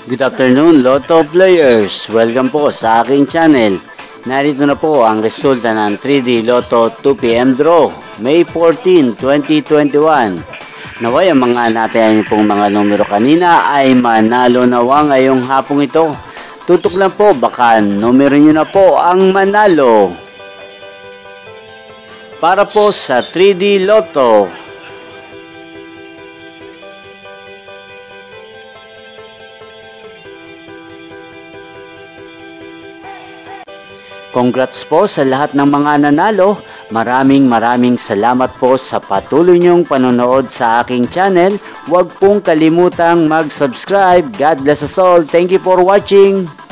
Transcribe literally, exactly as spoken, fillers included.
Good afternoon, Lotto players! Welcome po sa aking channel. Narito na po ang resulta ng three D Lotto two P M draw, May fourteen, twenty twenty-one. Naway ang mga natin pong mga numero kanina ay manalo nawa ngayong hapong ito. Tutok lang po, baka numero nyo na po ang manalo. Para po sa three D Lotto, congrats po sa lahat ng mga nanalo. Maraming maraming salamat po sa patuloy niyong panonood sa aking channel. Huwag pong kalimutang mag-subscribe. God bless us all. Thank you for watching.